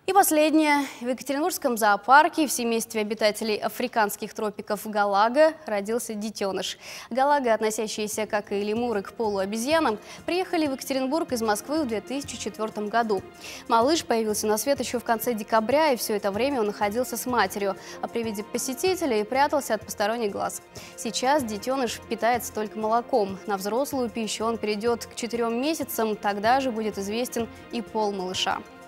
И последнее. В Екатеринбургском зоопарке в семействе обитателей африканских тропиков галага родился детеныш. Галаги, относящиеся, как и лемуры, к полуобезьянам, приехали в Екатеринбург из Москвы в 2004 году. Малыш появился на свет еще в конце декабря, и все это время он находился с матерью, а при виде посетителей прятался от посторонних глаз. Сейчас детеныш питается только молоком. На взрослую пищу он перейдет к 4 месяцам, тогда же будет известен и пол малыша.